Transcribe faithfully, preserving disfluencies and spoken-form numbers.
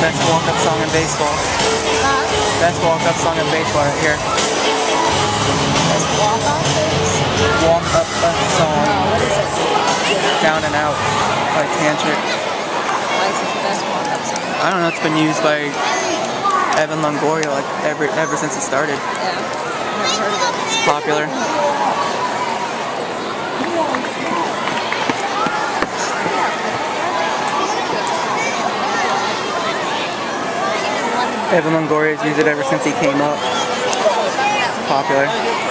Best walk-up song in baseball. Huh? Best walk-up song in baseball right here. Best walk-up? Walk-up song. Oh, what is it? Down and Out by Tantric. Why is it the best walk-up song? I don't know, it's been used by Evan Longoria like ever ever since it started. Yeah, never heard of it. It's popular. Evan Longoria's used it ever since he came up. It's popular.